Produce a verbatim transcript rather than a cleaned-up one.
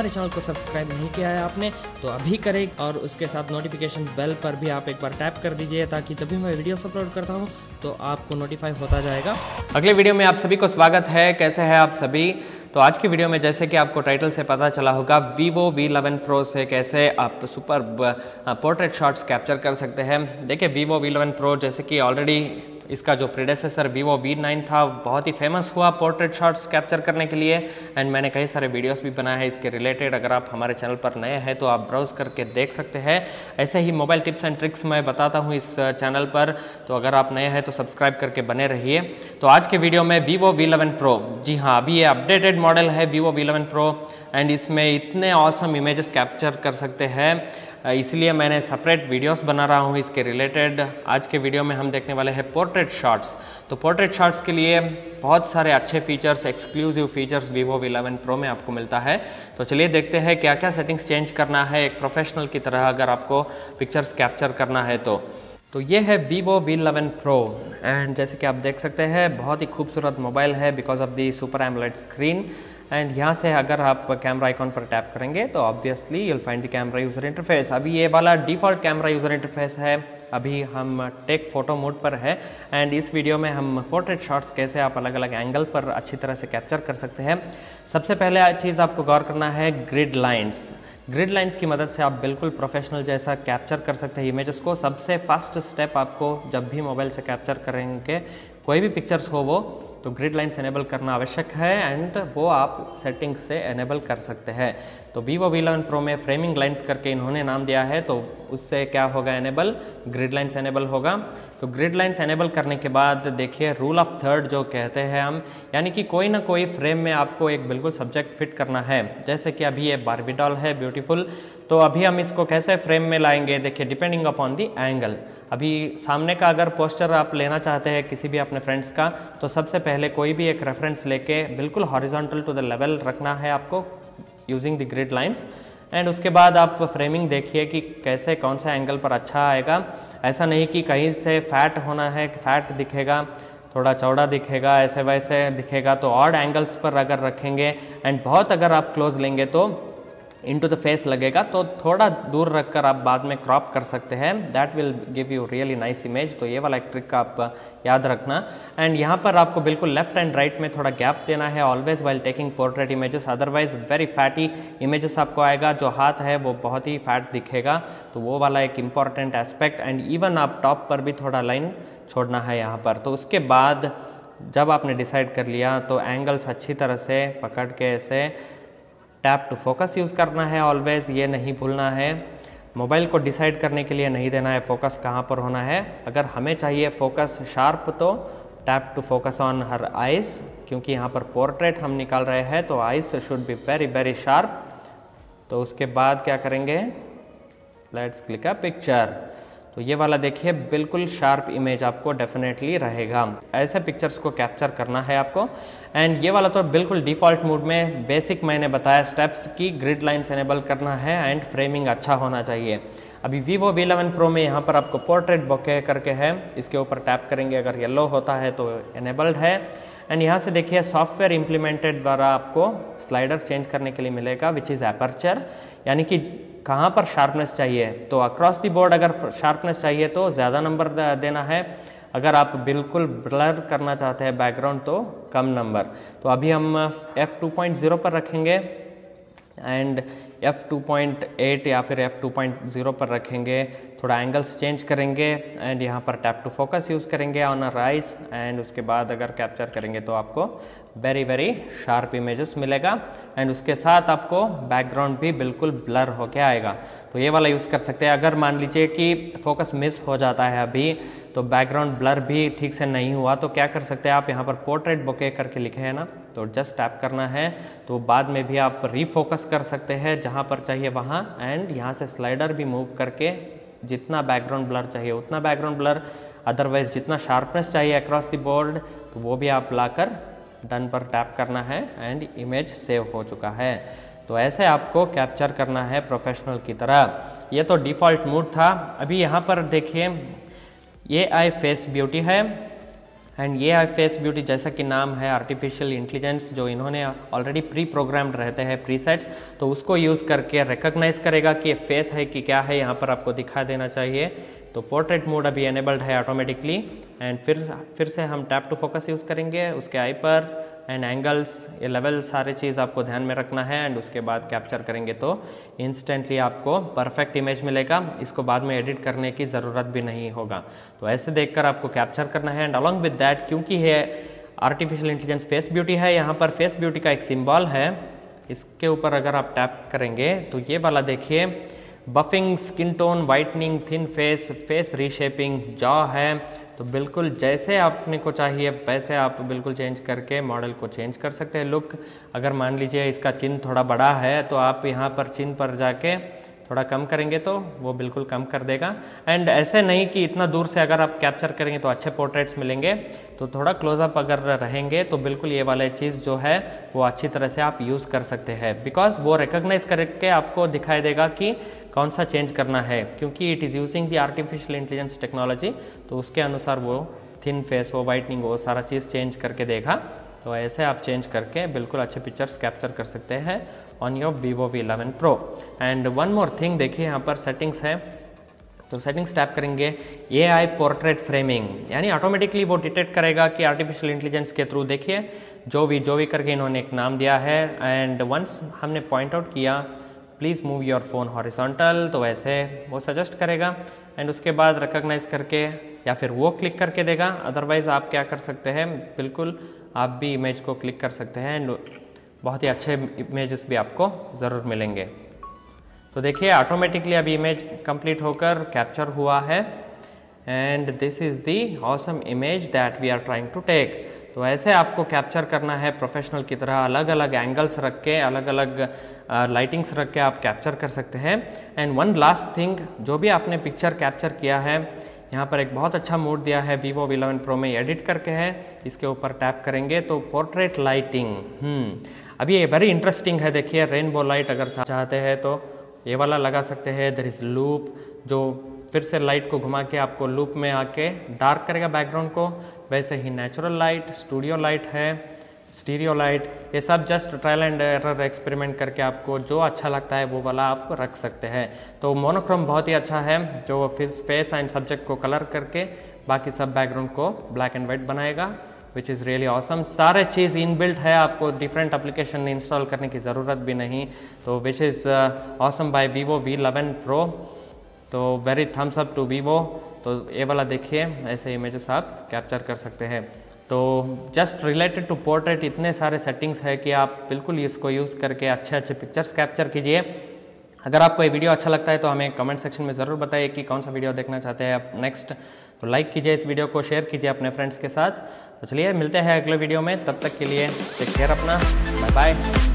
हमारे चैनल को सब्सक्राइब नहीं किया है आपने तो अभी करें, और उसके साथ नोटिफिकेशन बेल पर भी आप एक बार टैप कर दीजिए ताकि जब भी मैं वीडियोस अपलोड करता हूँ तो आपको नोटिफाई होता जाएगा। अगले वीडियो में आप सभी को स्वागत है। कैसे हैं आप सभी? तो आज की वीडियो में जैसे कि आपको टाइटल से पता चला होगा, वीवो वी इलेवन प्रो से कैसे आप सुपर पोर्ट्रेट शॉट्स कैप्चर कर सकते हैं। देखिए वीवो वी इलेवन प्रो जैसे कि ऑलरेडी इसका जो प्रीडेसेसर वीवो वी नाइन था बहुत ही फेमस हुआ पोर्ट्रेट शॉट्स कैप्चर करने के लिए, एंड मैंने कई सारे वीडियोस भी बनाए हैं इसके रिलेटेड। अगर आप हमारे चैनल पर नए हैं तो आप ब्राउज करके देख सकते हैं। ऐसे ही मोबाइल टिप्स एंड ट्रिक्स मैं बताता हूँ इस चैनल पर, तो अगर आप नए हैं तो सब्सक्राइब करके बने रहिए। तो आज के वीडियो में वीवो वी इलेवन प्रो, जी हाँ अभी ये अपडेटेड मॉडल है Vivo V eleven pro, and इसमें इतने ऑसम इमेजेस कैप्चर कर सकते हैं, इसलिए मैंने सेपरेट वीडियोस बना रहा हूँ इसके रिलेटेड। आज के वीडियो में हम देखने वाले हैं पोर्ट्रेट शॉट्स। तो पोर्ट्रेट शॉट्स के लिए बहुत सारे अच्छे features, exclusive features Vivo V eleven pro में आपको मिलता है। तो चलिए देखते हैं क्या क्या सेटिंग्स चेंज करना है एक प्रोफेशनल की तरह अगर आपको पिक्चर्स कैप्चर करना है तो। तो ये है Vivo V eleven pro, and जैसे कि आप देख सकते हैं बहुत ही खूबसूरत मोबाइल है because of the super AMOLED screen. And यहाँ से अगर आप कैमरा आइकॉन पर टैप करेंगे तो obviously you'll find the camera user interface. अभी ये वाला डिफ़ॉल्ट कैमरा यूज़र इंटरफेस है। अभी हम टेक फोटो मोड पर है, एंड इस वीडियो में हम पोर्ट्रेट शॉट्स कैसे आप अलग अलग एंगल पर अच्छी तरह से कैप्चर कर सकते हैं। सबसे पहले चीज़ आपको गौर करना है ग्रिड लाइन्स। ग्रिड लाइन्स की मदद से आप बिल्कुल प्रोफेशनल जैसा कैप्चर कर सकते हैं इमेजेस को। सबसे फर्स्ट स्टेप आपको जब भी मोबाइल से कैप्चर करेंगे कोई भी पिक्चर्स हो वो, तो ग्रिड लाइन्स एनेबल करना आवश्यक है, एंड वो आप सेटिंग से एनेबल कर सकते हैं। तो वीवो वी इलेवन प्रो में फ्रेमिंग लाइन्स करके इन्होंने नाम दिया है, तो उससे क्या होगा, एनेबल ग्रिड लाइन्स एनेबल होगा। तो ग्रिड लाइन्स एनेबल करने के बाद देखिए रूल ऑफ थर्ड जो कहते हैं हम, यानी कि कोई ना कोई फ्रेम में आपको एक बिल्कुल सब्जेक्ट फिट करना है। जैसे कि अभी ये बार्बी डॉल है ब्यूटीफुल, तो अभी हम इसको कैसे फ्रेम में लाएंगे, देखिए डिपेंडिंग अपॉन दी एंगल। अभी सामने का अगर पोस्टर आप लेना चाहते हैं किसी भी अपने फ्रेंड्स का, तो सबसे पहले कोई भी एक रेफरेंस लेके बिल्कुल हॉरिजॉन्टल टू द लेवल रखना है आपको using the grid lines, and उसके बाद आप फ्रेमिंग देखिए कि कैसे कौन सा एंगल पर अच्छा आएगा। ऐसा नहीं कि कहीं से फैट होना है, फैट दिखेगा, थोड़ा चौड़ा दिखेगा, ऐसे वैसे दिखेगा, तो ऑड एंगल्स पर अगर रखेंगे एंड बहुत अगर आप क्लोज लेंगे तो इनटू द फेस लगेगा, तो थोड़ा दूर रखकर आप बाद में क्रॉप कर सकते हैं। That will give you really nice image. तो ये वाला एक ट्रिक आप याद रखना। एंड यहाँ पर आपको बिल्कुल लेफ्ट एंड राइट में थोड़ा गैप देना है always while taking portrait images, otherwise very fatty images आपको आएगा, जो हाथ है वो बहुत ही फैट दिखेगा। तो वो वाला एक इंपॉर्टेंट एस्पेक्ट। एंड इवन आप टॉप पर भी थोड़ा लाइन छोड़ना है यहाँ पर। तो उसके बाद जब आपने डिसाइड कर लिया तो एंगल्स अच्छी तरह से पकड़ के ऐसे टैप टू फोकस यूज़ करना है ऑलवेज, ये नहीं भूलना है। मोबाइल को डिसाइड करने के लिए नहीं देना है फोकस कहाँ पर होना है। अगर हमें चाहिए फोकस शार्प तो tap to focus on her eyes, क्योंकि यहाँ पर पोर्ट्रेट हम निकाल रहे हैं तो eyes should be very very sharp. तो उसके बाद क्या करेंगे, लेट्स क्लिक अ पिक्चर। तो ये वाला देखिए बिल्कुल शार्प इमेज आपको डेफिनेटली रहेगा। ऐसे पिक्चर्स को कैप्चर करना है आपको। एंड ये वाला तो बिल्कुल डिफ़ॉल्ट मोड में बेसिक मैंने बताया स्टेप्स की ग्रिड लाइन्स एनेबल करना है, एंड फ्रेमिंग अच्छा होना चाहिए। अभी वीवो वी इलेवन प्रो में यहाँ पर आपको पोर्ट्रेट बोके करके है, इसके ऊपर टैप करेंगे, अगर येलो होता है तो एनेबल्ड है। एंड यहाँ से देखिए सॉफ्टवेयर इम्प्लीमेंटेड द्वारा आपको स्लाइडर चेंज करने के लिए मिलेगा, विच इज़ एपर्चर, यानी कि कहाँ पर शार्पनेस चाहिए। तो अक्रॉस दी बोर्ड अगर शार्पनेस चाहिए तो ज़्यादा नंबर देना है, अगर आप बिल्कुल ब्लर करना चाहते हैं बैकग्राउंड तो कम नंबर। तो अभी हम एफ टू पॉइंट ज़ीरो पर रखेंगे, and F two point eight या फिर एफ टू पॉइंट ज़ीरो पर रखेंगे। थोड़ा एंगल्स चेंज करेंगे, एंड यहाँ पर टैप टू फोकस यूज़ करेंगे ऑन अ राइज, एंड उसके बाद अगर कैप्चर करेंगे तो आपको वेरी वेरी शार्प इमेजेस मिलेगा। एंड उसके साथ आपको बैकग्राउंड भी बिल्कुल ब्लर होके आएगा। तो ये वाला यूज़ कर सकते हैं। अगर मान लीजिए कि फोकस मिस हो जाता है अभी, तो बैकग्राउंड ब्लर भी ठीक से नहीं हुआ, तो क्या कर सकते हैं आप, यहाँ पर पोर्ट्रेट बोके करके लिखे हैं ना, तो जस्ट टैप करना है, तो बाद में भी आप रीफोकस कर सकते हैं जहाँ पर चाहिए वहाँ। एंड यहाँ से स्लाइडर भी मूव करके जितना बैकग्राउंड ब्लर चाहिए उतना बैकग्राउंड ब्लर, अदरवाइज जितना शार्पनेस चाहिए अक्रॉस द बोर्ड तो वो भी आप लाकर डन पर टैप करना है, एंड इमेज सेव हो चुका है। तो ऐसे आपको कैप्चर करना है प्रोफेशनल की तरह। ये तो डिफ़ॉल्ट मोड था। अभी यहाँ पर देखिए ये आई फेस ब्यूटी है, एंड ये है फेस ब्यूटी, जैसा कि नाम है आर्टिफिशियल इंटेलिजेंस, जो इन्होंने ऑलरेडी प्री प्रोग्राम्ड रहते हैं प्रीसेट्स, तो उसको यूज़ करके रिकॉग्नाइज करेगा कि ये फेस है कि क्या है, यहाँ पर आपको दिखा देना चाहिए। तो पोर्ट्रेट मोड अभी एनेबल्ड है ऑटोमेटिकली। एंड फिर फिर से हम टैप टू फोकस यूज़ करेंगे उसके आई पर, एंड एंगल्स, ये लेवल सारे चीज़ आपको ध्यान में रखना है। एंड उसके बाद कैप्चर करेंगे तो इंस्टेंटली आपको परफेक्ट इमेज मिलेगा, इसको बाद में एडिट करने की ज़रूरत भी नहीं होगा। तो ऐसे देखकर आपको कैप्चर करना है। एंड अलॉन्ग विद दैट, क्योंकि ये आर्टिफिशियल इंटेलिजेंस फेस ब्यूटी है, यहाँ पर फेस ब्यूटी का एक सिम्बॉल है, इसके ऊपर अगर आप टैप करेंगे तो ये वाला देखिए, buffing, skin tone, whitening, thin face, face reshaping, jaw है। तो बिल्कुल जैसे आपने को चाहिए वैसे आप बिल्कुल चेंज करके मॉडल को चेंज कर सकते हैं। लुक, अगर मान लीजिए इसका चिन्ह थोड़ा बड़ा है तो आप यहाँ पर चिन्ह पर जाके थोड़ा कम करेंगे तो वो बिल्कुल कम कर देगा। एंड ऐसे नहीं कि इतना दूर से अगर आप कैप्चर करेंगे तो अच्छे पोर्ट्रेट्स मिलेंगे, तो थोड़ा क्लोजअप अगर रहेंगे तो बिल्कुल ये वाले चीज़ जो है वो अच्छी तरह से आप यूज़ कर सकते हैं, बिकॉज वो रिकॉग्नाइज करके आपको दिखाई देगा कि कौन सा चेंज करना है, क्योंकि it is using the artificial intelligence technology. तो उसके अनुसार वो थिन फेस, वो वाइटनिंग, वो सारा चीज़ चेंज करके देगा। तो ऐसे आप चेंज करके बिल्कुल अच्छे पिक्चर्स कैप्चर कर सकते हैं on your Vivo V eleven pro. And one more thing, देखिए यहाँ पर सेटिंग्स है, तो सेटिंग्स टैप करेंगे, ए आई पोर्ट्रेट फ्रेमिंग, यानी ऑटोमेटिकली वो डिटेक्ट करेगा कि आर्टिफिशियल इंटेलिजेंस के थ्रू देखिए जो भी जो भी करके इन्होंने एक नाम दिया है। एंड वंस हमने पॉइंट आउट किया please move your phone horizontal, तो वैसे वो सजेस्ट करेगा। एंड उसके बाद रिकॉग्नाइज करके या फिर वो क्लिक करके देगा। अदरवाइज़ आप क्या कर सकते हैं, बिल्कुल आप भी इमेज को क्लिक कर सकते हैं एंड बहुत ही अच्छे इमेजेस भी आपको ज़रूर मिलेंगे। तो देखिए ऑटोमेटिकली अभी इमेज कंप्लीट होकर कैप्चर हुआ है। And this is the awesome image that we are trying to take. तो ऐसे आपको कैप्चर करना है प्रोफेशनल की तरह, अलग अलग एंगल्स रख के, अलग अलग लाइटिंग्स रख के आप कैप्चर कर सकते हैं। एंड वन लास्ट थिंग, जो भी आपने पिक्चर कैप्चर किया है, यहाँ पर एक बहुत अच्छा मोड दिया है वीवो वी इलेवन प्रो में, एडिट करके है, इसके ऊपर टैप करेंगे तो पोर्ट्रेट लाइटिंग, हम्म अभी ये वेरी इंटरेस्टिंग है। देखिए रेनबो लाइट अगर चाहते हैं तो ये वाला लगा सकते हैं। देयर इज़ लूप, जो फिर से लाइट को घुमा के आपको लूप में आके डार्क करेगा बैकग्राउंड को। वैसे ही नेचुरल लाइट, स्टूडियो लाइट है, स्टीरियो लाइट, ये सब just trial and error experiment करके आपको जो अच्छा लगता है वो वाला आप रख सकते हैं। तो मोनोक्रोम बहुत ही अच्छा है, जो फेस एंड सब्जेक्ट को कलर करके बाकी सब बैकग्राउंड को ब्लैक एंड वाइट बनाएगा, विच इज़ रियली ऑसम। सारे चीज़ इनबिल्ट है, आपको डिफरेंट एप्लीकेशन इंस्टॉल करने की ज़रूरत भी नहीं। तो which is awesome by Vivo V eleven pro. तो very thumbs up to Vivo. तो ये वाला देखिए, ऐसे इमेजेस आप कैप्चर कर सकते हैं। तो जस्ट रिलेटेड टू पोर्ट्रेट इतने सारे सेटिंग्स है कि आप बिल्कुल इसको यूज़ करके अच्छे अच्छे पिक्चर्स कैप्चर कीजिए। अगर आपको ये वीडियो अच्छा लगता है तो हमें कमेंट सेक्शन में ज़रूर बताइए कि कौन सा वीडियो देखना चाहते हैं आप नेक्स्ट। तो लाइक कीजिए इस वीडियो को, शेयर कीजिए अपने फ्रेंड्स के साथ। तो चलिए मिलते हैं अगले वीडियो में, तब तक के लिए टेक केयर अपना, बाय बाय।